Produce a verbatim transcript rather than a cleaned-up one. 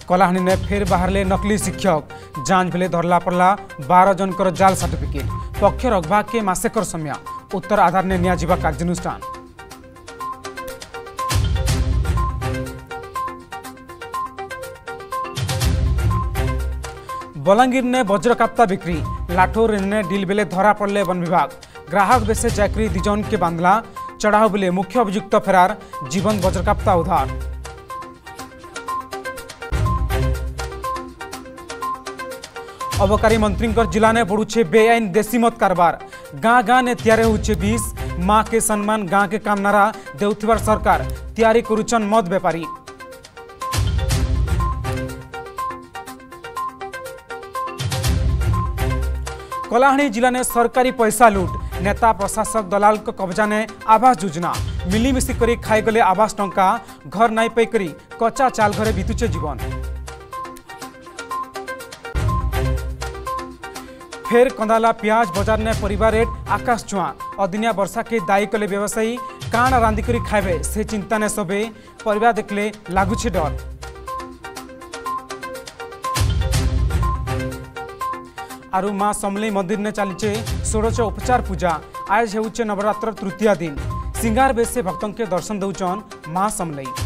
कलाहानी ने फिर बाहरले नकली शिक्षक जांच बेले धरला पड़ला बारह जनकर जाल सर्टिफिकेट पक्ष रखबा के मासेकर समय उत्तर आधार ने नियाजिबा कार्यानुष्ठान। बलांगीर ने वज्रकाप्ता बिक्री लाठोर ने डील बेले धरा पड़ले वन विभाग ग्राहक बेसे चाकरी दिजन के बांधला चढ़ाव बेले मुख्य अभियुक्त फेरार जीवन वज्रकाप्ता उधार। अबकारी मंत्री जिला ने बढ़ुचे बेआईन देसी मत कारबार गाँ गाँ ने तैयारी होचे बीस माँ के सम्मान गाँ के काम नारा देउथिबार सरकार तैयारी करुचन मद व्यापारी। कलाहानी जिला ने सरकारी पैसा लूट नेता प्रशासक दलाल को कब्जा ने आवास योजना मिलीमिशी करी खाईगले आवास टंका घर नाई पाई करी कच्चा चाल घरे बीतुचे जीवन। फेर कंदाला प्याज बाजार ने परिवार रेट आकाश छुआ अदिनिया वर्षा के दायी कले व्यवसायी काण रांधि करी खाइबे से चिंता ने सबे परिवार देखले लागुछे डर। आरु माँ समलेई मंदिर ने चलीचे षोड़श उपचार पूजा आज हेउचे नवरात्र तृतीय दिन सिंगार बेस से भक्तों के दर्शन दौचन माँ समलेई।